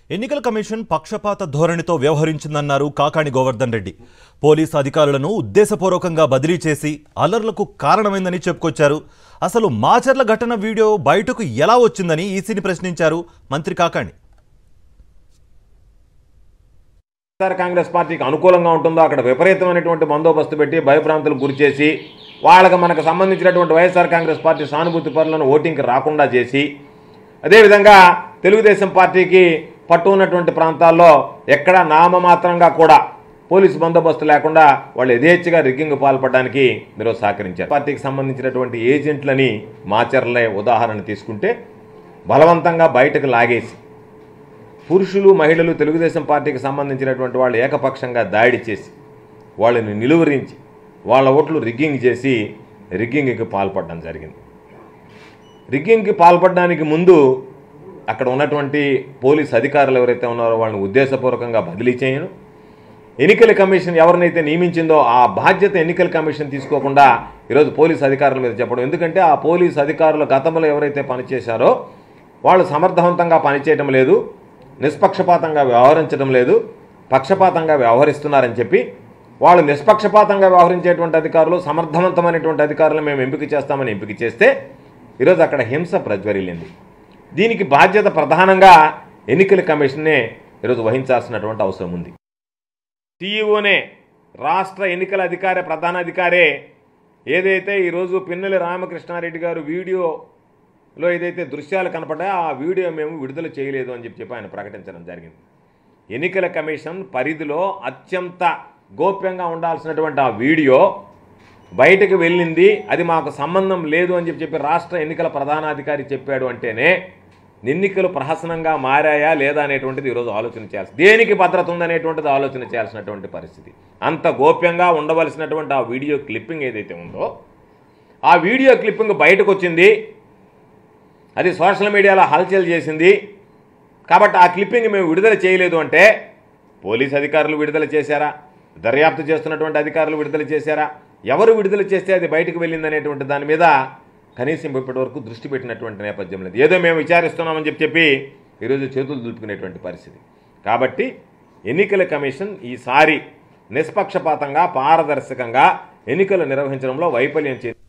ఎన్నికల కమిషన్ పక్షపాత ధోరణితో వ్యవహరించిందన్నారు కాకాణి గోవర్ధన్ రెడ్డి. పోలీసు అధికారులను ఉద్దేశపూర్వకంగా బదిలీ చేసి అల్లర్లకు కారణమైందని చెప్పుకొచ్చారు. అసలు మాచర్ల ఘటన వీడియో బయటకు ఎలా వచ్చిందని ఈసీని ప్రశ్నించారు మంత్రి కాకాణి. కాంగ్రెస్ పార్టీకి అనుకూలంగా ఉంటుందో అక్కడ విపరీతమైనటువంటి బందోబస్తు పెట్టి భయభ్రాంతులకు గురిచేసి వాళ్ళకి మనకు సంబంధించినటువంటి వైఎస్ఆర్ కాంగ్రెస్ పార్టీ సానుభూతి పరులను ఓటింగ్కి రాకుండా చేసి, అదేవిధంగా తెలుగుదేశం పార్టీకి పట్టు ఉన్నటువంటి ప్రాంతాల్లో ఎక్కడా నామమాత్రంగా కూడా పోలీసు బందోబస్తు లేకుండా వాళ్ళు యథేచ్ఛగా రిగ్గింగ్ పాల్పడడానికి మీరు సహకరించారు. పార్టీకి సంబంధించినటువంటి ఏజెంట్లని మాచర్లే ఉదాహరణ తీసుకుంటే బలవంతంగా బయటకు లాగేసి పురుషులు మహిళలు తెలుగుదేశం పార్టీకి సంబంధించినటువంటి వాళ్ళు ఏకపక్షంగా దాడి చేసి వాళ్ళని నిలువరించి వాళ్ళ ఓట్లు రిగ్గింగ్ చేసి రిగ్గింగ్కి పాల్పడడం జరిగింది. రిగ్గింగ్కి పాల్పడడానికి ముందు అక్కడ ఉన్నటువంటి పోలీస్ అధికారులు ఎవరైతే ఉన్నారో వాళ్ళని ఉద్దేశపూర్వకంగా బదిలీ చేయను. ఎన్నికల కమిషన్ ఎవరినైతే నియమించిందో ఆ బాధ్యత ఎన్నికల కమిషన్ తీసుకోకుండా ఈరోజు పోలీస్ అధికారుల మీద చెప్పడం. ఎందుకంటే ఆ పోలీస్ అధికారులు గతంలో ఎవరైతే పనిచేశారో వాళ్ళు సమర్థవంతంగా పనిచేయడం లేదు, నిష్పక్షపాతంగా వ్యవహరించడం లేదు, పక్షపాతంగా వ్యవహరిస్తున్నారని చెప్పి వాళ్ళు నిష్పక్షపాతంగా వ్యవహరించేటువంటి అధికారులు, సమర్థవంతమైనటువంటి అధికారులను మేము ఎంపిక చేస్తామని ఎంపిక చేస్తే ఈరోజు అక్కడ హింస ప్రజ్వరిల్లింది. దీనికి బాధ్యత ప్రధానంగా ఎన్నికల కమిషన్నే ఈరోజు వహించాల్సినటువంటి అవసరం ఉంది. సీఈఓనే రాష్ట్ర ఎన్నికల అధికారి ప్రధాన అధికారే ఏదైతే ఈరోజు పిన్నెల్లి రామకృష్ణారెడ్డి గారు వీడియోలో ఏదైతే దృశ్యాలు కనపడ్డాయో ఆ వీడియో మేము విడుదల చేయలేదు అని చెప్పి ఆయన ప్రకటించడం జరిగింది. ఎన్నికల కమిషన్ పరిధిలో అత్యంత గోప్యంగా ఉండాల్సినటువంటి ఆ వీడియో బయటకు వెళ్ళింది, అది మాకు సంబంధం లేదు అని చెప్పి రాష్ట్ర ఎన్నికల ప్రధానాధికారి చెప్పాడు అంటేనే ఎన్నికలు ప్రహసనంగా మారాయా లేదా అనేటువంటిది ఈరోజు ఆలోచన చేయాల్సి, దేనికి భద్రత ఉందనేటువంటిది ఆలోచన చేయాల్సినటువంటి పరిస్థితి. అంత గోప్యంగా ఉండవలసినటువంటి ఆ వీడియో క్లిప్పింగ్ ఏదైతే ఉందో ఆ వీడియో క్లిప్పింగ్ బయటకు వచ్చింది, అది సోషల్ మీడియాలో హల్చల్ చేసింది. కాబట్టి ఆ క్లిప్పింగ్ మేము విడుదల చేయలేదు అంటే పోలీస్ అధికారులు విడుదల చేశారా, దర్యాప్తు చేస్తున్నటువంటి అధికారులు విడుదల చేశారా, ఎవరు విడుదల చేస్తే అది బయటకు వెళ్ళిందనేటువంటి దాని మీద కనీసం ఇప్పటి వరకు దృష్టి పెట్టినటువంటి నేపథ్యం లేదు. ఏదో మేము విచారిస్తున్నామని చెప్పి ఈరోజు చేతులు దులుపుకునేటువంటి పరిస్థితి. కాబట్టి ఎన్నికల కమిషన్ ఈసారి నిష్పక్షపాతంగా పారదర్శకంగా ఎన్నికలు నిర్వహించడంలో వైఫల్యం